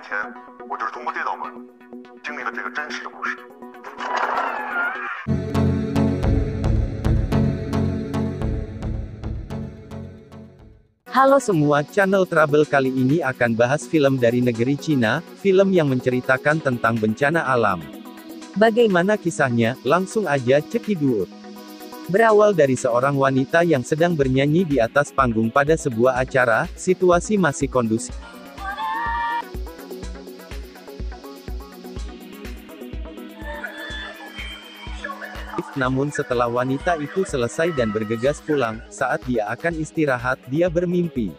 前，我就是从过这道门，经历了这个真实的故事。 Halo semua, channel Trouble kali ini akan bahas film dari negeri Cina, film yang menceritakan tentang bencana alam. Bagaimana kisahnya? Langsung aja cekidot. Berawal dari seorang wanita yang sedang bernyanyi di atas panggung pada sebuah acara, situasi masih kondusif. Namun setelah wanita itu selesai dan bergegas pulang, saat dia akan istirahat, dia bermimpi.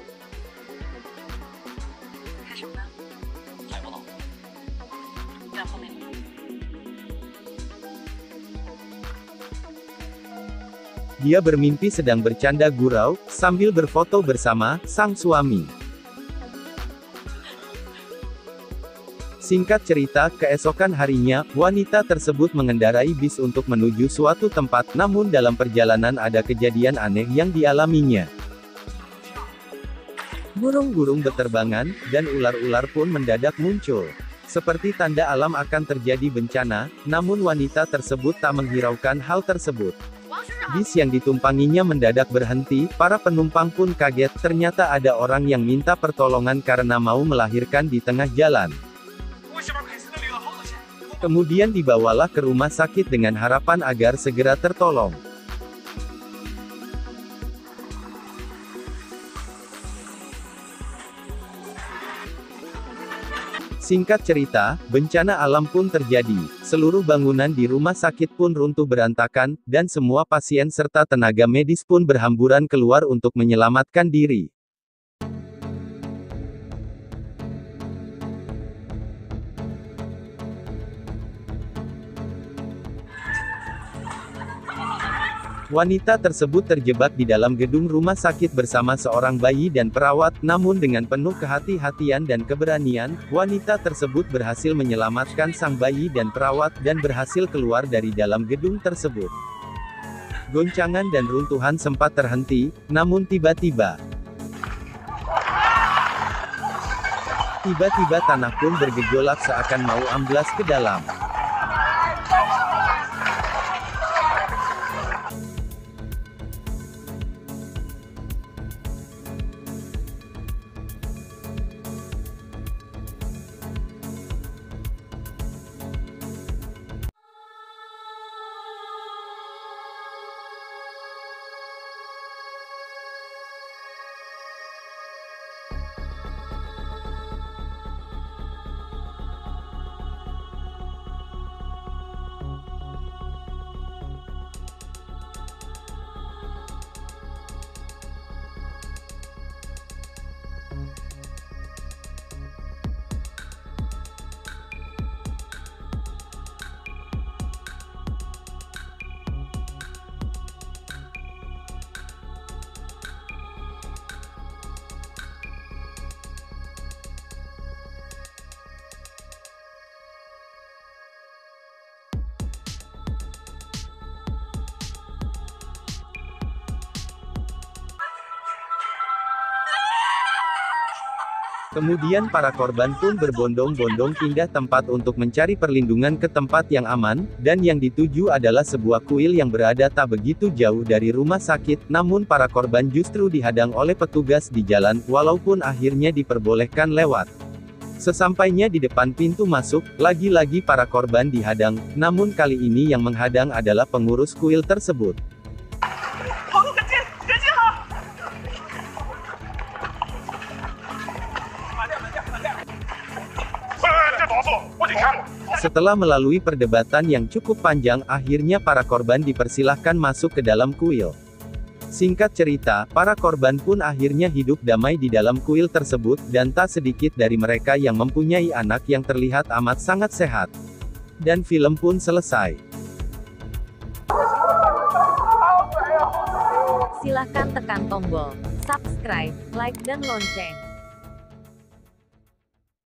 Dia bermimpi sedang bercanda gurau, sambil berfoto bersama sang suami. Singkat cerita, keesokan harinya, wanita tersebut mengendarai bis untuk menuju suatu tempat, namun dalam perjalanan ada kejadian aneh yang dialaminya. Burung-burung beterbangan, dan ular-ular pun mendadak muncul. Seperti tanda alam akan terjadi bencana, namun wanita tersebut tak menghiraukan hal tersebut. Bis yang ditumpanginya mendadak berhenti, para penumpang pun kaget, ternyata ada orang yang minta pertolongan karena mau melahirkan di tengah jalan. Kemudian dibawalah ke rumah sakit dengan harapan agar segera tertolong. Singkat cerita, bencana alam pun terjadi. Seluruh bangunan di rumah sakit pun runtuh berantakan, dan semua pasien serta tenaga medis pun berhamburan keluar untuk menyelamatkan diri. Wanita tersebut terjebak di dalam gedung rumah sakit bersama seorang bayi dan perawat, namun dengan penuh kehati-hatian dan keberanian, wanita tersebut berhasil menyelamatkan sang bayi dan perawat, dan berhasil keluar dari dalam gedung tersebut. Goncangan dan runtuhan sempat terhenti, namun tiba-tiba tanah pun bergejolak seakan mau amblas ke dalam. Kemudian para korban pun berbondong-bondong pindah tempat untuk mencari perlindungan ke tempat yang aman, dan yang dituju adalah sebuah kuil yang berada tak begitu jauh dari rumah sakit, namun para korban justru dihadang oleh petugas di jalan, walaupun akhirnya diperbolehkan lewat. Sesampainya di depan pintu masuk, lagi-lagi para korban dihadang, namun kali ini yang menghadang adalah pengurus kuil tersebut. Setelah melalui perdebatan yang cukup panjang, akhirnya para korban dipersilahkan masuk ke dalam kuil. Singkat cerita, para korban pun akhirnya hidup damai di dalam kuil tersebut, dan tak sedikit dari mereka yang mempunyai anak yang terlihat amat sangat sehat. Dan film pun selesai. Silahkan tekan tombol subscribe, like dan lonceng.